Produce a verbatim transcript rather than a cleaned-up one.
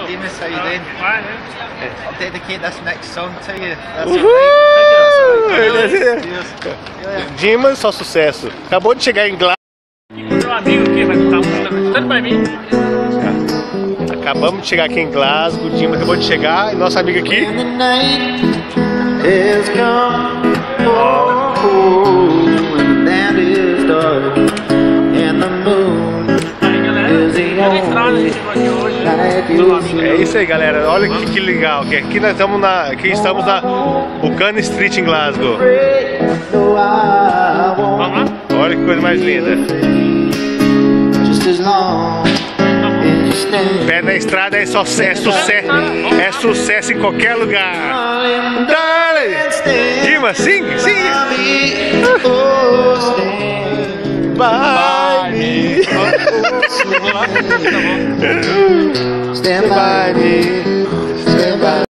Dimas, how you doing? Fine, I'll dedicate this next song to you. That's Uhul! alright. Cheers. Dimas, só sucesso. Acabou de chegar em Glasgow. meu amigo aqui vai estar mostrando pra mim. Acabamos de chegar aqui em Glasgow. Dimas acabou de chegar. E nosso amigo aqui. É isso aí, galera. Olha que, que legal. Que aqui nós estamos na, aqui estamos na Buchanan Street em Glasgow. Olha que coisa mais linda. Pé na estrada é só é sucesso, é sucesso em qualquer lugar. Dale! Dimas, sing, sing. By me. Stand by me.